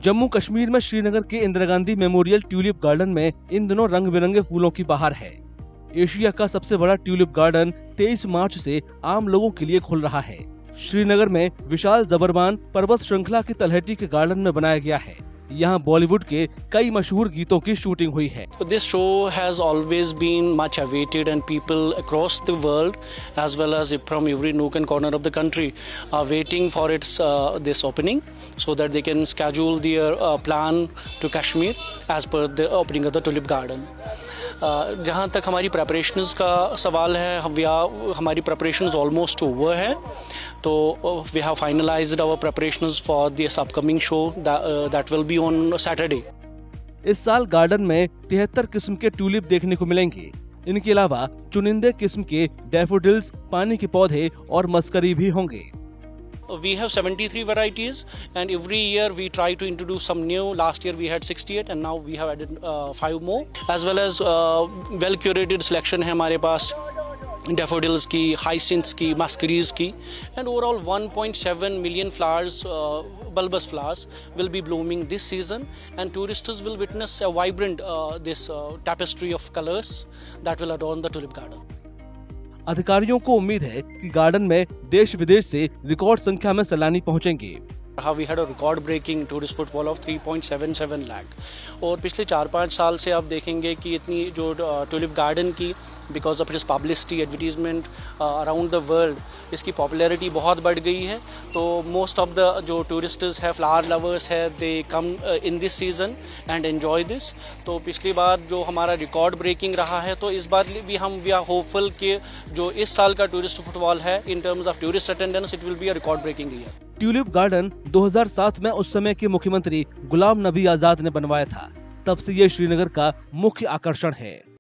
जम्मू कश्मीर में श्रीनगर के Indira Gandhi memorial tulip garden में इन दिनों रंग बिरंगे फूलों की बहार है। एशिया का सबसे बड़ा ट्यूलिप गार्डन 23 मार्च से आम लोगों के लिए खुल रहा है। श्रीनगर में विशाल जबरवान पर्वत श्रृंखला की तलहटी के गार्डन में बनाया गया है। यहाँ बॉलीवुड के कई मशहूर गीतों की शूटिंग हुई है। This show has always been much awaited and people across the world as well as from every nook and corner of the country are waiting for its this opening so that they can schedule their plan to Kashmir as per the opening of the Tulip Garden. जहाँ तक हमारी preparations का सवाल है, हमारी preparations almost over है, तो we have finalised our preparations for this upcoming show that will be on Saturday. इस साल गार्डन में 73 किस्म के ट्यूलिप देखने को मिलेंगे। इनके अलावा चुनिंदे किस्म के डैफोडिल्स, पानी के पौधे और मस्करी भी होंगे। We have 73 varieties and every year we try to introduce some new. Last year we had 68 and now we have added 5 more, as well as well curated selection है हमारे पास डैफोडिल्स की, हाइसिंथ्स की, मस्करीज की, and overall 1.7 million flowers, bulbous flowers will be blooming this season and tourists will witness a vibrant this tapestry of colors that will adorn the tulip garden. अधिकारियों को उम्मीद है कि गार्डन में देश विदेश से रिकॉर्ड संख्या में सैलानी पहुंचेंगे। We had a record breaking tourist footfall of 3.77 lakh और पिछले 4-5 साल से आप देखेंगे कि इतनी जो टुलिप गार्डन की because of its publicity advertisement around the world इसकी पॉपुलैरिटी बहुत बढ़ गई है। तो मोस्ट ऑफ द जो टूरिस्ट्स है, फ्लावर लवर्स है, they come in this season and enjoy this. तो पिछली बार जो हमारा रिकॉर्ड ब्रेकिंग रहा है, तो इस बार भी वी आर होपफुल कि जो इस साल का टूरिस्ट फुटफॉल है in terms of tourist attendance, it will be a record breaking year. Tulip garden 2007 में उस समय के मुख्यमंत्री गुलाम नबी आजाद ने बनवाया था। तब से ये श्रीनगर का मुख्य आकर्षण है।